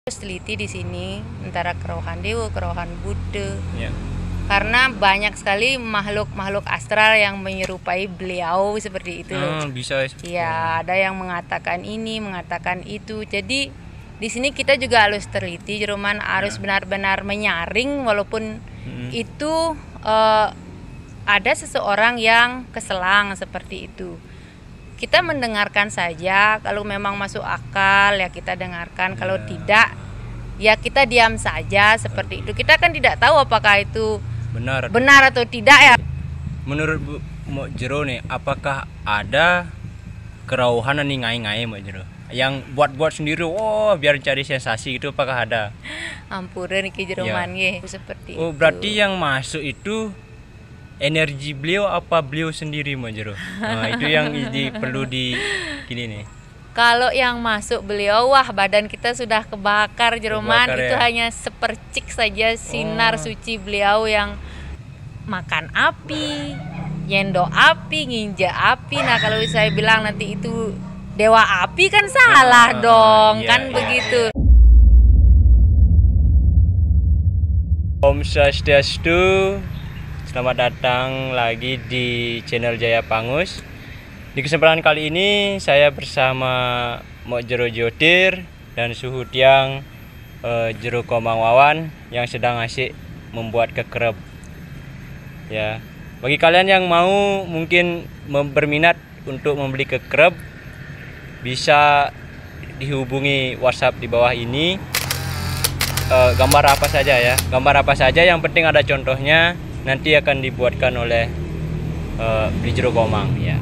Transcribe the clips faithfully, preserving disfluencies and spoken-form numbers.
Harus teliti di sini antara kerohan dewa, kerohan Buddha. Ya. Karena banyak sekali makhluk-makhluk astral yang menyerupai beliau seperti itu loh. Hmm, bisa. Ya, ada yang mengatakan ini, mengatakan itu. Jadi di sini kita juga harus teliti, Jeroman harus Ya. benar-benar menyaring walaupun Hmm. itu uh, ada seseorang yang keselang seperti itu. Kita mendengarkan saja, kalau memang masuk akal ya kita dengarkan, kalau Ya. tidak ya kita diam saja seperti itu. Kita kan tidak tahu apakah itu Benar. benar atau tidak ya. Menurut Bu Mok Jero nih, apakah ada kerauhan nih ngai-ngai Mok Jero? Yang buat-buat sendiri, oh biar cari sensasi gitu, apakah ada? Ampuran iki Jeroman Ya. nggih, seperti Oh, itu. berarti yang masuk itu energi beliau apa beliau sendiri Mok Jero? Nah, itu yang di, perlu di gini nih. Kalau yang masuk beliau, wah badan kita sudah kebakar Jeroman. Kebakar, Itu ya? hanya sepercik saja sinar Oh. suci beliau yang makan api, nyendok api, nginjak api. Nah kalau saya bilang nanti itu dewa api kan salah Ah, dong, iya, kan iya, begitu. Om Swastiastu, selamat datang lagi di channel Jaya Pangus. Di kesempatan kali ini saya bersama Mok Jero Jodir dan Suhu Tiang eh, Jero Komang Wawan yang sedang asik membuat kekerep. Ya, bagi kalian yang mau mungkin mem- berminat untuk membeli kekerep, bisa dihubungi WhatsApp di bawah ini. Eh, gambar apa saja ya, gambar apa saja yang penting ada contohnya, nanti akan dibuatkan oleh eh, Beli Jero Komang ya.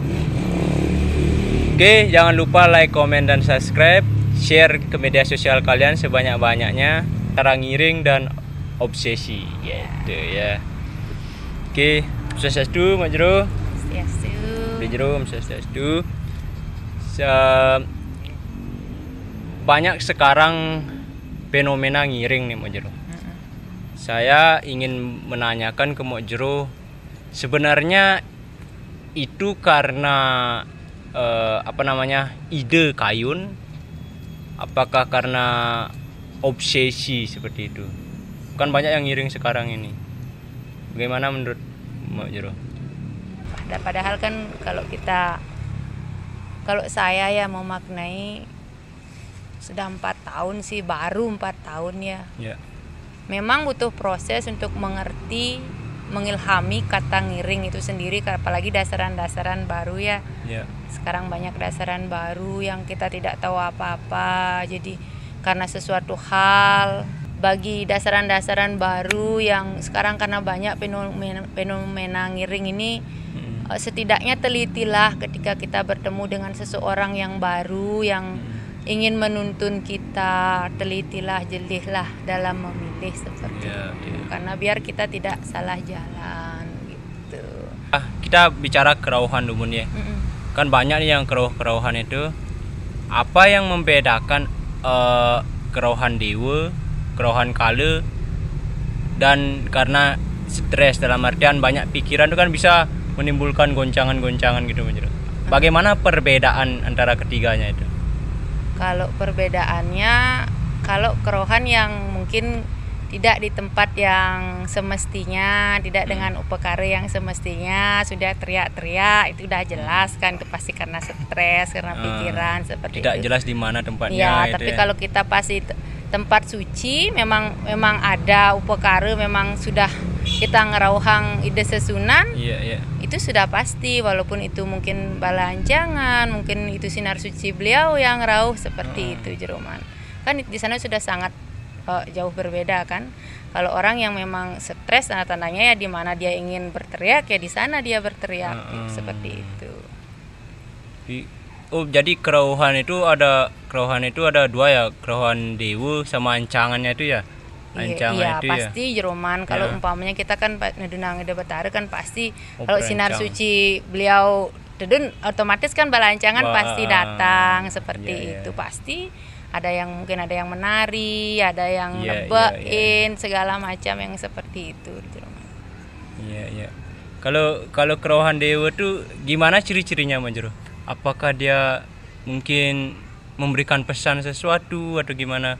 Oke, jangan lupa like, comment, dan subscribe, share ke media sosial kalian sebanyak-banyaknya. Cara ngiring dan obsesi gitu ya. Oke, sukses-sukses Mak Jero. Swastiastu. Beli Jero, sukses-sukses. Se- Banyak sekarang fenomena ngiring nih Mak Jero. Mm-mm. Saya ingin menanyakan ke Mak Jero, sebenarnya itu karena eh, apa namanya ide kayun, apakah karena obsesi seperti itu? Kan banyak yang ngiring sekarang ini. Bagaimana menurut Mak Jero? Pada- Padahal kan kalau kita, kalau saya ya memaknai sudah empat tahun sih, baru empat tahun ya. Ya, Memang butuh proses untuk mengerti, mengilhami kata ngiring itu sendiri, apalagi dasaran-dasaran baru ya. ya, Sekarang banyak dasaran baru yang kita tidak tahu apa-apa. Jadi karena sesuatu hal, bagi dasaran-dasaran baru yang sekarang karena banyak fenomena, fenomena ngiring ini, Mm-mm. eh, setidaknya telitilah ketika kita bertemu dengan seseorang yang baru yang ingin menuntun kita, telitilah, jelihlah dalam memilih seperti Ya, itu. ya. Karena biar kita tidak salah jalan gitu. Ah, kita bicara kerauhan dulu nih. Mm-mm. Kan banyak nih yang kerauh-kerauhan itu. Apa yang membedakan eh, kerauhan dewa, kerauhan kala, dan karena stres dalam artian banyak pikiran itu kan bisa menimbulkan goncangan-goncangan gitu Mak Jero. Bagaimana perbedaan antara ketiganya itu? Kalau perbedaannya, kalau kerohan yang mungkin tidak di tempat yang semestinya, tidak Hmm. dengan upekara yang semestinya, sudah teriak-teriak, itu udah jelas kan, itu pasti karena stres, karena Ah, pikiran seperti Tidak itu. jelas di mana tempatnya. Ya, gitu tapi ya. kalau kita pasti te- tempat suci, memang memang ada upekara, memang sudah kita ngerauhang ide sesunan, Iya, iya. itu sudah pasti, walaupun itu mungkin balanjangan, mungkin itu sinar suci beliau yang rauh seperti Hmm. itu Jeroman. Kan di sana sudah sangat uh, jauh berbeda kan. Kalau orang yang memang stres, tanda-tandanya ya di mana dia ingin berteriak ya di sana dia berteriak Hmm. seperti itu. Di- Oh, jadi kerauhan itu ada kerauhan itu ada dua ya, kerauhan dewa sama ancangannya itu ya. Iya, Ancangan iya itu pasti Jeroman. Kalau Ya. umpamanya kita kan nedunang ide betara kan pasti, Oh, kalau sinar berancang. suci beliau dedun otomatis kan balancangan Wah, pasti datang seperti iya, iya. itu. Pasti ada yang mungkin ada yang menari, ada yang Iya, nebein iya, segala macam yang seperti itu Jeroman. Iya, iya. Kalau kalau kerauhan dewa tuh gimana ciri-cirinya Mak Jero? Apakah dia mungkin memberikan pesan sesuatu atau gimana?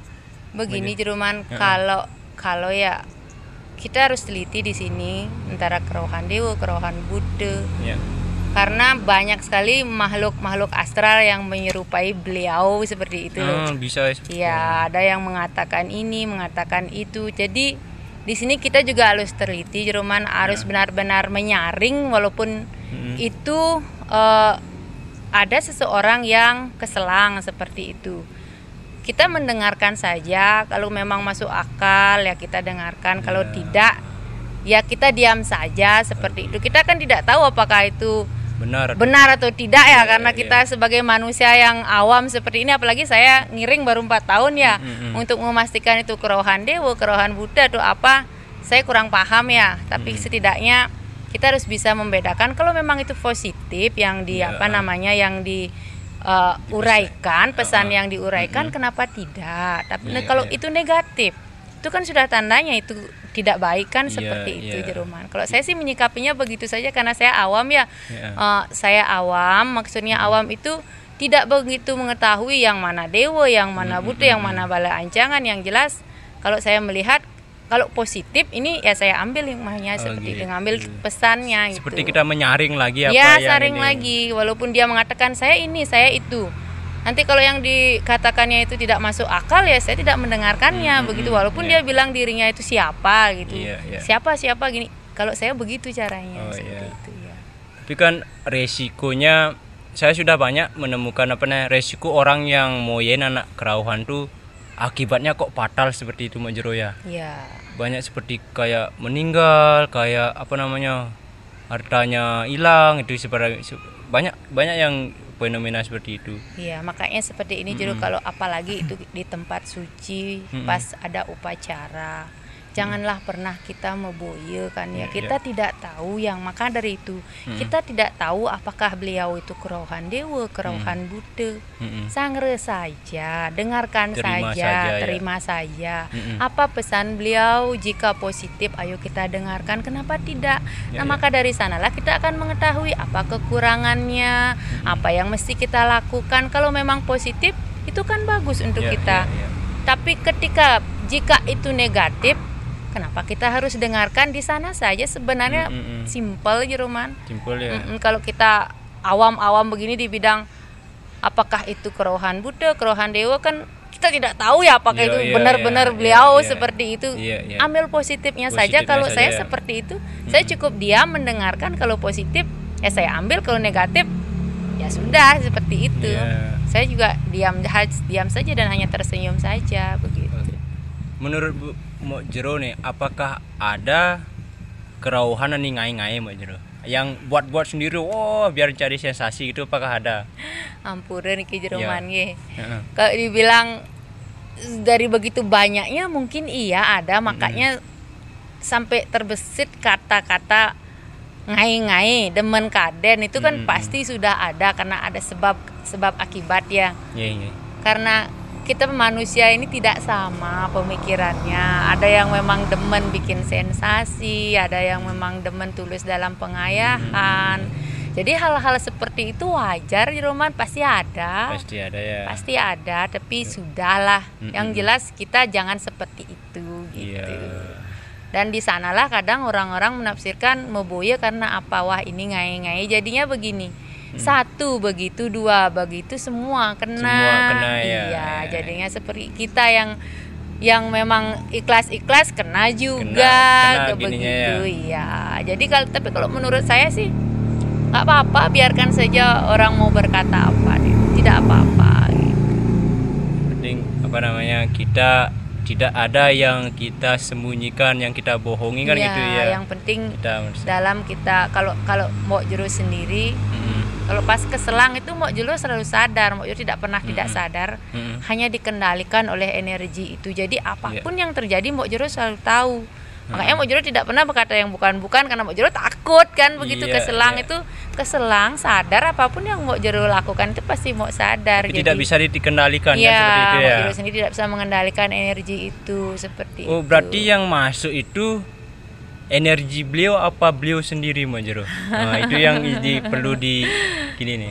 Begini Begini. Jeroman, Ya. kalau kalau ya kita harus teliti di sini antara kerohan dewa, kerohan Buddha. Ya. Karena banyak sekali makhluk-makhluk astral yang menyerupai beliau seperti itu loh. Oh, bisa. Ya, ada yang mengatakan ini, mengatakan itu. Jadi di sini kita juga harus teliti, Jeroman, harus Ya. benar-benar menyaring walaupun Mm-mm. itu eh, ada seseorang yang keselang seperti itu. Kita mendengarkan saja, kalau memang masuk akal ya kita dengarkan, kalau Ya. tidak ya kita diam saja seperti itu. Kita kan tidak tahu apakah itu Benar. benar atau tidak ya, Ya, karena ya. kita sebagai manusia yang awam seperti ini, apalagi saya ngiring baru empat tahun ya. Mm-mm. Untuk memastikan itu kerohan dewa, kerohan Buddha atau apa, saya kurang paham ya. Tapi Mm-mm. setidaknya kita harus bisa membedakan kalau memang itu positif yang di Ya. apa namanya yang di uh, uraikan, pesan Uh-uh. yang diuraikan, Mm-mm. kenapa tidak? Tapi Ya, kalau ya. itu negatif, itu kan sudah tandanya itu tidak baik kan, Iya, seperti itu iya. Jeroman. Kalau saya sih menyikapinya begitu saja karena saya awam ya. Ya. Eh, saya awam, maksudnya awam itu tidak begitu mengetahui yang mana dewa, yang mana Mm, Buddha, mm, yang mm. mana bala ancangan. Yang jelas kalau saya melihat kalau positif ini ya saya ambil hikmahnya, Oh, seperti itu, gitu. ngambil pesannya gitu. Seperti kita menyaring lagi apa Ya, yang saring ini. lagi walaupun dia mengatakan saya ini, saya itu. Nanti kalau yang dikatakannya itu tidak masuk akal ya saya tidak mendengarkannya Hmm, begitu, hmm, walaupun iya. dia bilang dirinya itu siapa gitu. Iya, iya. Siapa siapa gini. Kalau saya begitu caranya, Oh, seperti iya. itu ya. Tapi kan resikonya, saya sudah banyak menemukan apa namanya resiko orang yang moyen anak kerauhan tuh akibatnya kok fatal seperti itu Mak Jero ya. Ya. Banyak seperti kayak meninggal, kayak apa namanya hartanya hilang, itu seperti banyak banyak yang fenomena seperti itu. Iya, makanya seperti ini Jero, Mm-mm. kalau apalagi itu di tempat suci, Mm-mm. pas ada upacara. Janganlah pernah kita meboye kan ya. Iya, Kita iya. tidak tahu yang maka dari itu Mm-mm. kita tidak tahu apakah beliau itu kerohan dewa, kerohan Buddha. Mm-mm. Sangre saja, dengarkan Terima saja, saja, ya. terima saja. Mm-mm. Apa pesan beliau? Jika positif, ayo kita dengarkan. Kenapa tidak? Ya, Nah, ya. maka dari sanalah kita akan mengetahui apa kekurangannya, apa yang mesti kita lakukan. Kalau memang positif, itu kan bagus untuk Ya, kita. ya, ya. Tapi ketika jika itu negatif, kenapa kita harus dengarkan di sana saja? Sebenarnya Mm, mm, mm. simpel, Jeroman. Simpel ya. Mm-mm, kalau kita awam-awam begini di bidang apakah itu kerohan Buddha, kerohan dewa, kan kita tidak tahu ya apakah Iya, itu iya, benar-benar iya, beliau iya, iya. seperti itu. Iya, iya. Ambil positifnya saja. Positifnya Kalau saja, saya ya. seperti itu, saya cukup diam mendengarkan. Kalau positif ya saya ambil, kalau negatif ya sudah seperti itu. Iya. Saya juga diam diam saja dan hanya tersenyum saja begitu. Oke. Menurut Bu Mak Jero nih, apakah ada kerauhan nih ngai-ngai Mak Jero yang buat-buat sendiri, oh biar cari sensasi gitu, apakah ada? Ampura nih Jeroman Iya. ye. Heeh. Kalau dibilang dari begitu banyaknya mungkin iya ada, makanya sampai terbesit kata-kata ngai-ngai, demen kaden itu kan Mm-mm. pasti sudah ada karena ada sebab sebab akibat ya. Iya, iya. Karena kita manusia ini tidak sama pemikirannya. Ada yang memang demen bikin sensasi, ada yang memang demen tulus dalam pengayahan. Jadi hal-hal seperti itu wajar, Roman, pasti ada. Pasti ada ya. Pasti ada, tapi sudahlah. Mm-mm. Yang jelas kita jangan seperti itu gitu. Iya. Dan di sanalah kadang orang-orang menafsirkan meboye karena apa, wah ini ngai-ngai jadinya begini. Satu begitu, dua begitu, semua kena. Semua kena, ya. Iya, jadinya seperti kita yang yang memang ikhlas-ikhlas kena juga kena ke gininya begitu. ya. Iya. Jadi kalau tapi kalau menurut saya sih nggak apa-apa, biarkan saja orang mau berkata apa, tidak apa-apa. Gitu. Penting apa namanya, kita tidak ada yang kita sembunyikan, yang kita bohongi kan Iya, gitu ya. yang penting Kita dalam kita kalau kalau mau jero sendiri, Mm-mm. kalau pas keselang itu mau jero selalu sadar, mau jero tidak pernah tidak Mm-mm. sadar, Mm-mm. hanya dikendalikan oleh energi itu. Jadi apapun yang terjadi mau jero selalu tahu. Makanya mau jero tidak pernah berkata yang bukan-bukan karena mau jero takut kan begitu Iya, keselang iya. itu keselang sadar apapun yang mau jero lakukan itu pasti mau sadar. Tapi Jadi tidak bisa dikendalikan ya, kan seperti itu ya. mau jero sendiri tidak bisa mengendalikan energi itu seperti Oh, itu. berarti yang masuk itu energi beliau apa beliau sendiri Mak Jero? Nah, itu yang di, perlu di gini nih.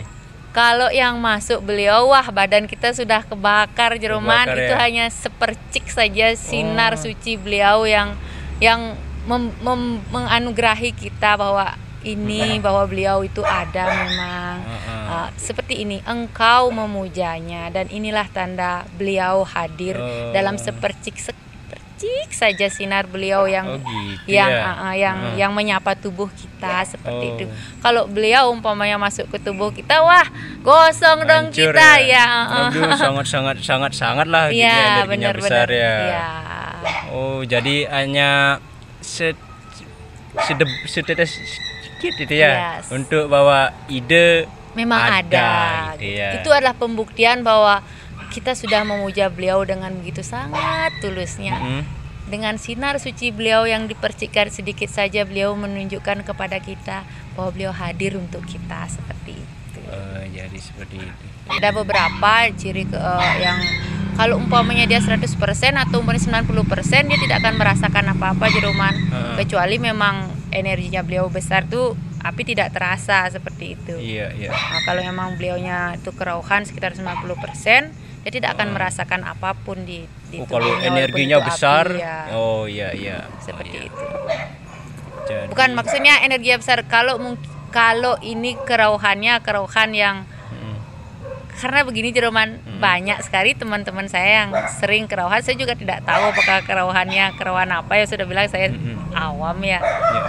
Kalau yang masuk beliau, wah badan kita sudah kebakar Jeroman. Kebakar, Itu ya? hanya sepercik saja sinar Oh. suci beliau yang yang mem, mem- menganugerahi kita bahwa ini bahwa beliau itu ada memang. Uh-uh. Uh, seperti ini engkau memujanya, dan inilah tanda beliau hadir Oh. dalam sepercik sepercik saja sinar beliau yang Oh, gitu yang ya? uh, uh, yang Uh-uh. yang menyapa tubuh kita seperti Oh. itu. Kalau beliau umpamanya masuk ke tubuh kita, wah gosong dong Hancur kita ya. ya. Aduh, sangat sangat sangat sangat lah gitu ya, Iya, energinya besar benar-benar. ya. Iya. Oh, jadi hanya set sedep setetes sedikit itu ya, Yes. untuk bawa ide Memang ada, ada gitu gitu. ya. Itu adalah pembuktian bahwa kita sudah memuja beliau dengan begitu sangat tulusnya. Mm-mm. Dengan sinar suci beliau yang dipercikkan sedikit saja, beliau menunjukkan kepada kita bahwa beliau hadir untuk kita seperti itu. Oh, jadi seperti itu. Ada beberapa ciri ke, eh, yang kalau umpamanya dia seratus persen atau umpamanya sembilan puluh persen dia tidak akan merasakan apa-apa Jeroman. Uh-uh. Kecuali memang energinya beliau besar tuh api tidak terasa seperti itu. Iya, iya. Nah, kalau memang beliaunya itu kerauhan sekitar sembilan puluh persen, dia tidak akan Oh. merasakan apapun di, di Oh, kalau tubuhnya, walaupun energinya itu api, besar, ya. oh iya iya. Seperti Oh, iya. itu. Jadi- Bukan maksudnya energi besar, kalau mung- kalau ini kerauhannya kerauhan yang Mm-mm. karena begini Jeroman, Hmm. banyak sekali teman-teman saya yang sering kerauhan. Saya juga tidak tahu apakah kerauhannya kerauhan apa, ya sudah bilang saya Mm-mm. awam ya. Iya.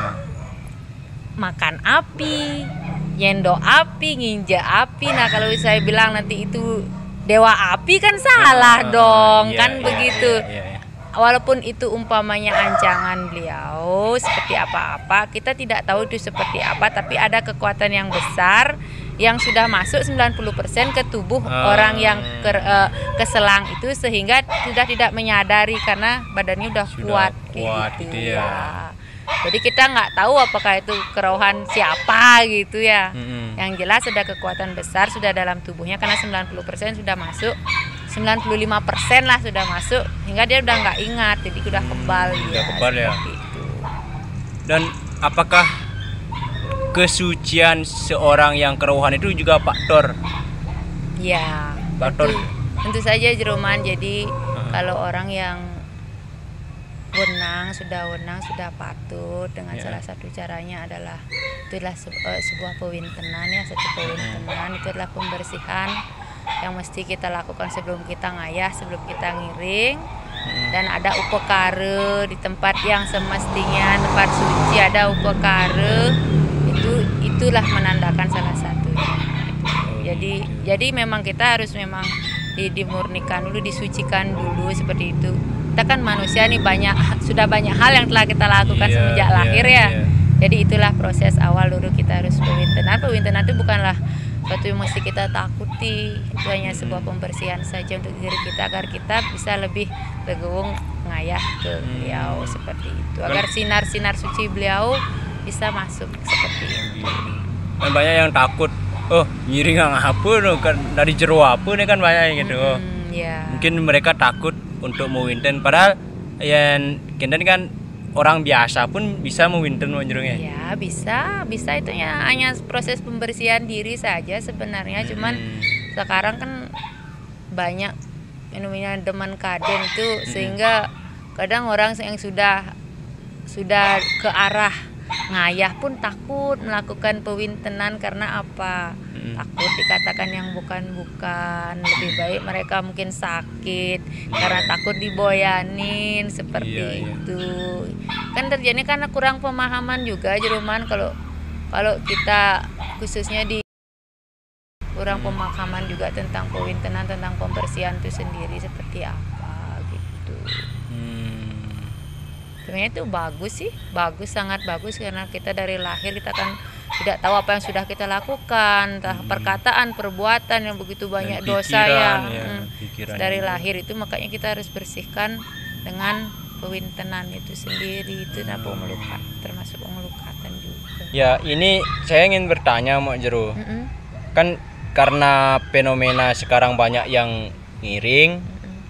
Makan api, nyendo api, nginjak api. Nah kalau saya bilang nanti itu dewa api kan salah Ah, dong, iya, kan iya, begitu. iya, iya, iya. Walaupun itu umpamanya ancangan beliau seperti apa-apa, kita tidak tahu itu seperti apa, tapi ada kekuatan yang besar yang sudah masuk sembilan puluh persen ke tubuh Ah. orang yang ke, eh, keselang itu, sehingga sudah tidak menyadari karena badannya udah Sudah kuat, kuat kayak gitu ya. Jadi kita nggak tahu apakah itu kerauhan siapa gitu ya. Mm-mm. Yang jelas ada kekuatan besar sudah dalam tubuhnya, karena sembilan puluh persen sudah masuk, sembilan puluh lima persen lah sudah masuk, hingga dia udah nggak ingat, jadi udah kebal. Udah dia, kebal ya. seperti itu. Dan apakah kesucian seorang yang kerauhan itu juga faktor? Ya, Faktor. tentu, tentu saja Jeroman. Jadi Uh-huh. kalau orang yang wenang, sudah wenang, sudah patut, dengan Ya. salah satu caranya adalah itu adalah se- eh, sebuah pewintenan ya, satu pewintenan itu adalah pembersihan yang mesti kita lakukan sebelum kita ngayah, sebelum kita ngiring. Mm-mm. Dan ada upekare di tempat yang semestinya tempat suci, ada upekare, itu itulah menandakan salah satunya. Oh, Jadi gitu. jadi memang kita harus memang di- dimurnikan dulu, disucikan dulu seperti itu. Kita kan manusia nih, banyak sudah banyak hal yang telah kita lakukan Iya, semenjak iya, lahir ya. iya. Jadi itulah proses awal dulu kita harus pewintenan. Pewintenan itu bukanlah suatu yang mesti kita takuti. Itu hanya sebuah pembersihan saja untuk diri kita, agar kita bisa lebih legowo ngayah ke beliau seperti itu. Agar sinar-sinar suci beliau bisa masuk seperti itu. Gitu. Dan banyak yang takut, oh ngiring yang apa no, kan dari jero apa nih, kan banyak yang gitu. Oh, Hmm, ya. mungkin mereka takut untuk mewinten, padahal yang kenten kan orang biasa pun bisa mewinten menjerungnya. Ya bisa, bisa itu ya hanya proses pembersihan diri saja sebenarnya. Cuman Hmm. sekarang kan banyak fenomena demen kaden itu, sehingga kadang orang yang sudah sudah ke arah ngayah pun takut melakukan pewintenan. Karena apa? Mm. Takut dikatakan yang bukan-bukan. Lebih baik mereka mungkin sakit karena takut diboyanin seperti Iya, iya. itu. Kan terjadi karena kurang pemahaman juga Jeroman, kalau kalau kita khususnya di kurang pemahaman juga tentang pewintenan, tentang pembersihan itu sendiri seperti apa gitu. Hmm. Sebenarnya itu bagus sih, bagus, sangat bagus, karena kita dari lahir kita kan tidak tahu apa yang sudah kita lakukan, entah perkataan, perbuatan yang begitu banyak Dan dosa pikiran, ya. ya, Mm. pikiran Dari juga. lahir itu makanya kita harus bersihkan dengan pewintenan itu sendiri. Itu nah, pemelukat, termasuk pemelukatan juga. Ya, ini saya ingin bertanya Mak Jero. Mm-mm. Kan karena fenomena sekarang banyak yang ngiring,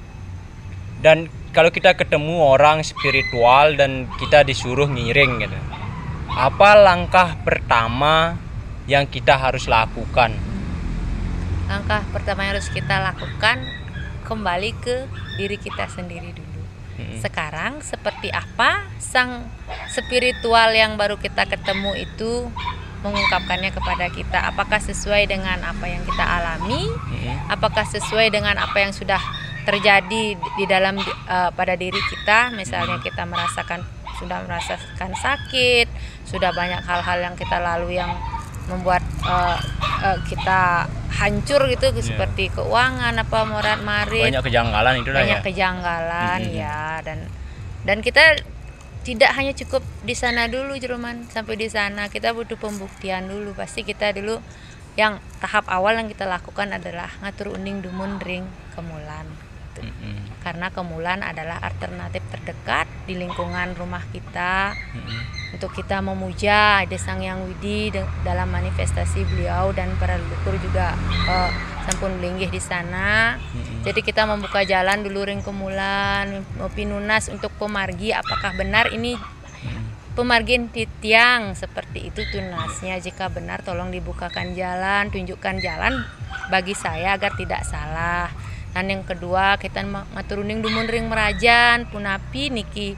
dan kalau kita ketemu orang spiritual dan kita disuruh ngiring gitu, apa langkah pertama yang kita harus lakukan langkah pertama yang harus kita lakukan kembali ke diri kita sendiri dulu. Hmm. Sekarang seperti apa sang spiritual yang baru kita ketemu itu mengungkapkannya kepada kita? Apakah sesuai dengan apa yang kita alami? Hmm. Apakah sesuai dengan apa yang sudah terjadi di dalam uh, pada diri kita? Misalnya kita merasakan sudah merasakan sakit, sudah banyak hal-hal yang kita lalui yang membuat uh, uh, kita hancur gitu, yeah. Seperti keuangan apa morat marit, banyak kejanggalan itu lah banyak ya. kejanggalan mm-hmm. ya dan dan kita tidak hanya cukup di sana dulu Jeroman, sampai di sana kita butuh pembuktian dulu. Pasti kita dulu yang tahap awal yang kita lakukan adalah ngatur unding dumun ring kemulan. Mm-hmm. Karena kemulan adalah alternatif terdekat di lingkungan rumah kita, mm-hmm. untuk kita memuja Ade Sang Hyang Widi de- dalam manifestasi beliau dan para leluhur juga uh, sampun linggih di sana. Mm-hmm. Jadi kita membuka jalan dulu ring kemulan, pinunas untuk pemargi apakah benar ini mm-hmm. pemargin titiang seperti itu tunasnya. Jika benar tolong dibukakan jalan, tunjukkan jalan bagi saya agar tidak salah. Dan yang kedua kita ngaturuning dumun ring merajan punapi niki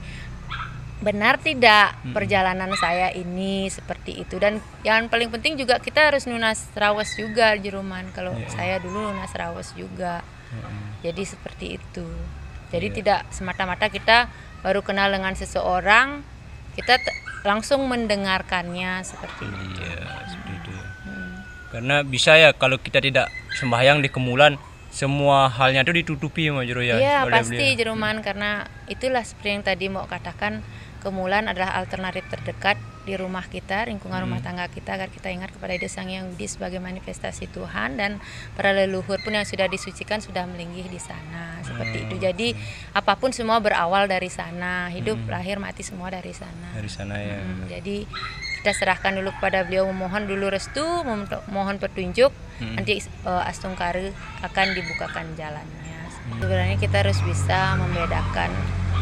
benar tidak perjalanan saya ini seperti itu. Dan yang paling penting juga kita harus lunas rawas juga Jeroman. Kalau yeah. saya dulu lunas rawas juga. Yeah. Jadi seperti itu. Jadi yeah. tidak semata-mata kita baru kenal dengan seseorang kita t- langsung mendengarkannya seperti yeah, itu. Iya, seperti itu. Hmm. Karena bisa ya kalau kita tidak sembahyang di kemulan semua halnya itu ditutupi Mas Jero ya. Iya pasti Jeroman, karena itulah seperti yang tadi mau katakan, kemulan adalah alternatif terdekat di rumah kita, lingkungan hmm. rumah tangga kita, agar kita ingat kepada Ade Sang Hyang Widi sebagai manifestasi Tuhan, dan para leluhur pun yang sudah disucikan sudah melinggih di sana seperti hmm. itu. Jadi apapun semua berawal dari sana, hidup hmm. lahir mati semua dari sana. Dari sana ya. Hmm, jadi kita serahkan dulu kepada beliau, memohon dulu restu, memohon petunjuk, hmm. nanti uh, Astungkare akan dibukakan jalannya. Hmm. Sebenarnya kita harus bisa membedakan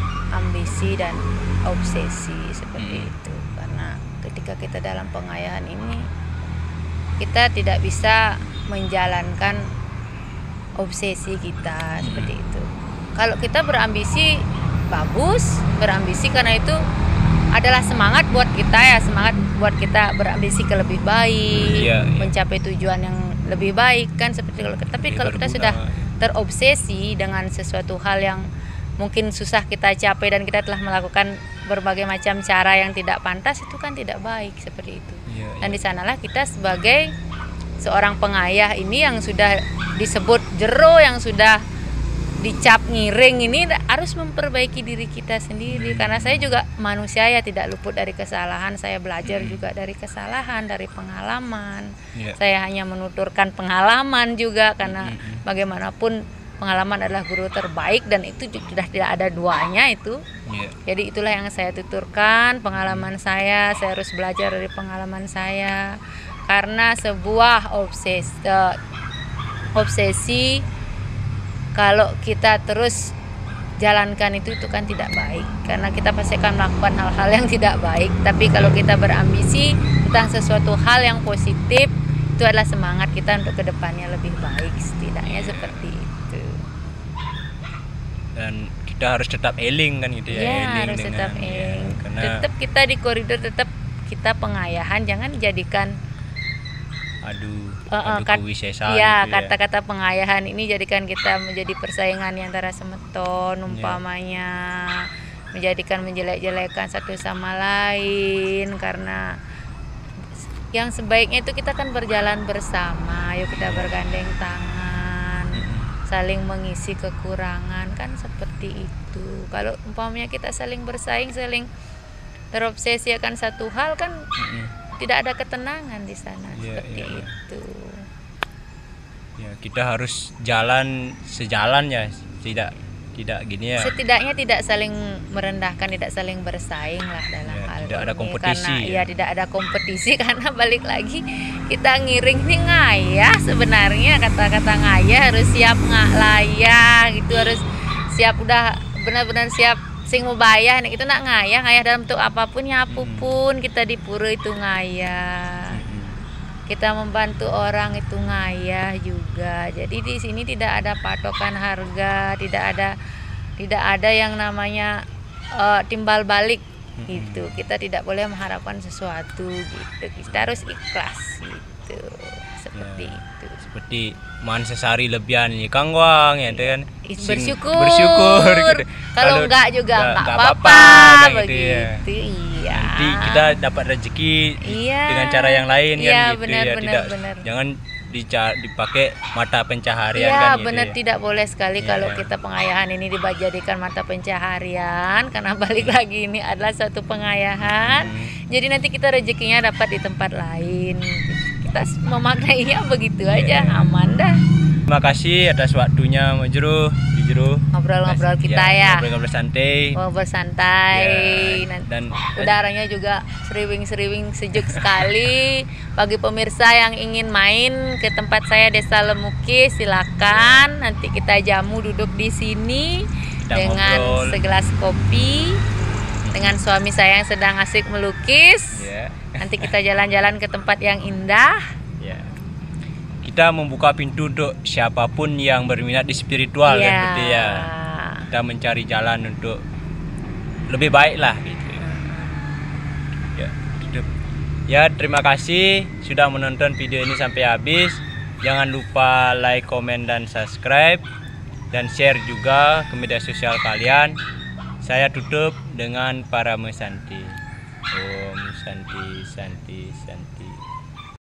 ambisi dan obsesi seperti hmm. itu, karena ketika kita dalam pengayahan ini kita tidak bisa menjalankan obsesi kita hmm. seperti itu. Kalau kita berambisi bagus, berambisi karena itu adalah semangat buat kita ya, semangat buat kita berambisi ke lebih baik, yeah, yeah. mencapai tujuan yang lebih baik kan seperti kalau. Tapi yeah, kalau kita sudah terobsesi dengan sesuatu hal yang mungkin susah kita capai dan kita telah melakukan berbagai macam cara yang tidak pantas, itu kan tidak baik seperti itu. Yeah, dan yeah. di sanalah kita sebagai seorang pengayah ini yang sudah disebut jero, yang sudah dicap ngiring ini harus memperbaiki diri kita sendiri. Karena saya juga manusia ya, tidak luput dari kesalahan. Saya belajar juga dari kesalahan, dari pengalaman. Yeah. Saya hanya menuturkan pengalaman juga, karena bagaimanapun pengalaman adalah guru terbaik, dan itu sudah tidak ada duanya itu. Yeah. Jadi itulah yang saya tuturkan, pengalaman saya. Saya harus belajar dari pengalaman saya, karena sebuah obses, uh, obsesi kalau kita terus jalankan itu itu kan tidak baik, karena kita pasti akan melakukan hal-hal yang tidak baik. Tapi kalau kita berambisi tentang sesuatu hal yang positif, itu adalah semangat kita untuk kedepannya lebih baik, setidaknya seperti itu. Dan kita harus tetap eling kan gitu ya, ya eling harus dengan, tetap ya, eling. karena Tetap kita di koridor, tetap kita pengayahan, jangan dijadikan aduh, uh, aduh kat, kewisesaan ya, gitu ya. Kata-kata pengayahan ini jadikan kita menjadi persaingan antara semeton umpamanya, yeah. menjadikan menjelek-jelekan satu sama lain. Karena yang sebaiknya itu kita kan berjalan bersama, yuk kita bergandeng tangan, saling mengisi kekurangan, kan seperti itu. Kalau umpamanya kita saling bersaing, saling terobsesi akan satu hal, kan mm-hmm. tidak ada ketenangan di sana, yeah, seperti yeah. itu. Ya, kita harus jalan sejalan ya, tidak tidak gini ya. Setidaknya tidak saling merendahkan, tidak saling bersaing lah dalam ya, hal tidak ini. Ada kompetisi. Karena ya. ya tidak ada kompetisi karena balik lagi kita ngiring nih ngayah, sebenarnya kata-kata ngayah harus siap ngalayah gitu, harus siap, udah benar-benar siap sing mubayah nih, itu nak ngayah, ngayah dalam bentuk apapun ya, apapun kita di pura itu ngayah. kita membantu orang itu ngayah juga. Jadi di sini tidak ada patokan harga, tidak ada tidak ada yang namanya uh, timbal balik gitu. Kita tidak boleh mengharapkan sesuatu gitu. Kita harus ikhlas gitu. Seperti Ya, itu. seperti man sesari lebihan nih Kang Wang ya itu kan sing Bersyukur. bersyukur gitu. Kalau enggak juga enggak- enggak enggak apa-apa kan, gitu begitu. ya. Iya. Nanti kita dapat rezeki Iya. dengan cara yang lain kan Iya, gitu benar, ya benar, tidak benar. jangan dica- dipakai mata pencaharian Iya, kan gitu benar, ya. tidak boleh sekali Iya, kalau iya. kita pengayahan ini dijadikan mata pencaharian, karena balik lagi ini adalah suatu pengayahan. Hmm. Jadi nanti kita rezekinya dapat di tempat lain. Kita memaknainya begitu aja, Iya. aman dah. Terima kasih atas waktunya Mujru, Jujru. Ngobrol-ngobrol kita ya. Ngobrol-ngobrol santai. Oh, bersantai. Ya, Nanti dan udaranya juga seriwing-seriwing sejuk sekali. Bagi pemirsa yang ingin main ke tempat saya Desa Lemukis, silakan. Nanti kita jamu duduk di sini Kita dengan ngobrol. segelas kopi, dengan suami saya yang sedang asik melukis. ya. Nanti kita jalan-jalan ke tempat yang indah. Ya. Kita membuka pintu untuk siapapun yang berminat di spiritual kan Ya. gitu ya. Kita mencari jalan untuk lebih baik lah gitu ya. Ya, tutup. Ya, terima kasih sudah menonton video ini sampai habis. Jangan lupa like, komen, dan subscribe, dan share juga ke media sosial kalian. Saya tutup dengan para Santi. Om Santi, Santi, Santi.